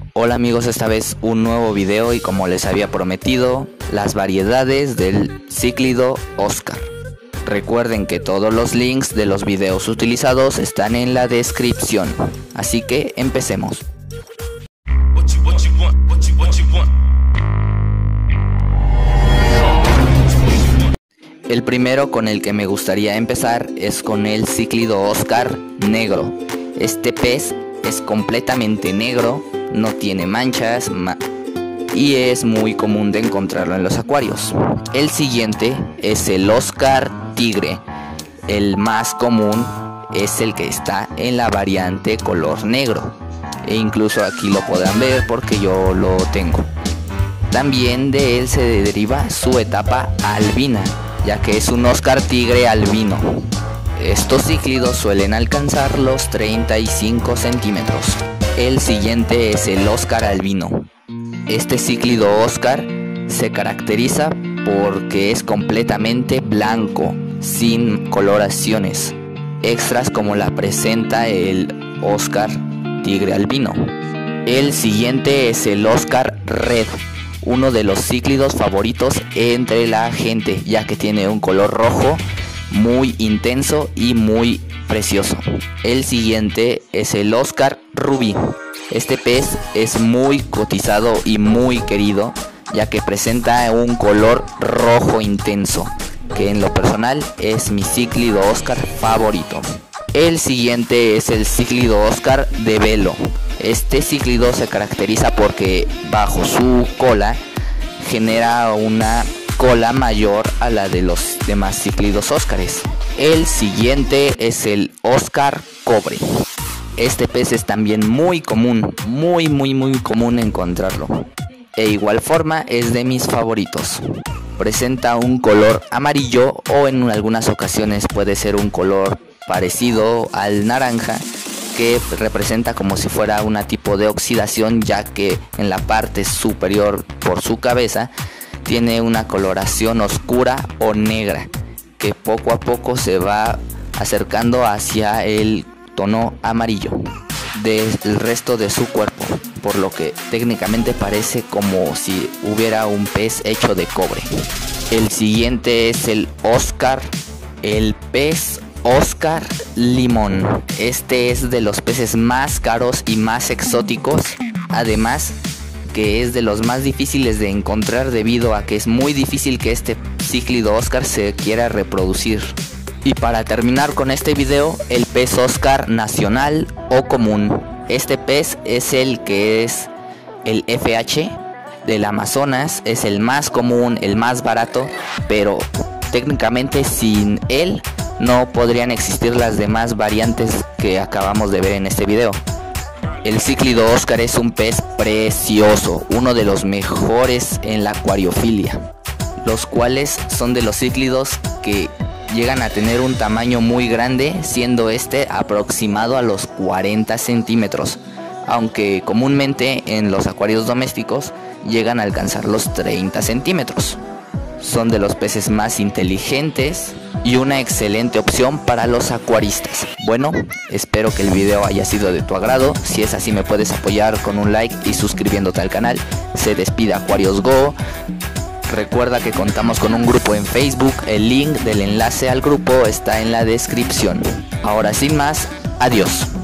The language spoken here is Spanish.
Hola amigos, esta vez un nuevo video y como les había prometido, las variedades del cíclido Oscar. Recuerden que todos los links de los videos utilizados están en la descripción, así que empecemos. El primero con el que me gustaría empezar es con el cíclido Oscar negro. Este pez es completamente negro, no tiene manchas y es muy común de encontrarlo en los acuarios. El siguiente es el Oscar tigre. El más común es el que está en la variante color negro. E incluso aquí lo podrán ver porque yo lo tengo. También de él se deriva su etapa albina, ya que es un Oscar tigre albino. Estos cíclidos suelen alcanzar los 35 centímetros. El siguiente es el Oscar albino. Este cíclido Oscar se caracteriza porque es completamente blanco, sin coloraciones extras como la presenta el Oscar tigre albino. El siguiente es el Oscar red, uno de los cíclidos favoritos entre la gente, ya que tiene un color rojo muy intenso y muy precioso. El siguiente es el Oscar rubí. Este pez es muy cotizado y muy querido, ya que presenta un color rojo intenso, que en lo personal es mi cíclido Oscar favorito. El siguiente es el cíclido Oscar de velo. Este cíclido se caracteriza porque bajo su cola genera una cola mayor a la de los demás cíclidos Óscares. El siguiente es el Oscar cobre. Este pez es también muy común, muy común encontrarlo. E igual forma es de mis favoritos. Presenta un color amarillo o en algunas ocasiones puede ser un color parecido al naranja, que representa como si fuera una tipo de oxidación, ya que en la parte superior por su cabeza tiene una coloración oscura o negra que poco a poco se va acercando hacia el tono amarillo del resto de su cuerpo, por lo que técnicamente parece como si hubiera un pez hecho de cobre. El siguiente es el pez Oscar limón. Este es de los peces más caros y más exóticos, además que es de los más difíciles de encontrar debido a que es muy difícil que este cíclido Oscar se quiera reproducir. Y para terminar con este video, el pez Oscar nacional o común. Este pez es el que es el FH del Amazonas, es el más común, el más barato, pero técnicamente sin él no podrían existir las demás variantes que acabamos de ver en este video. El cíclido Oscar es un pez precioso, uno de los mejores en la acuariofilia, los cuales son de los cíclidos que llegan a tener un tamaño muy grande, siendo este aproximado a los 40 centímetros, aunque comúnmente en los acuarios domésticos llegan a alcanzar los 30 centímetros. Son de los peces más inteligentes y una excelente opción para los acuaristas. Bueno, espero que el video haya sido de tu agrado. Si es así, me puedes apoyar con un like y suscribiéndote al canal. Se despide Aquarius Go. Recuerda que contamos con un grupo en Facebook. El link del enlace al grupo está en la descripción. Ahora sin más, adiós.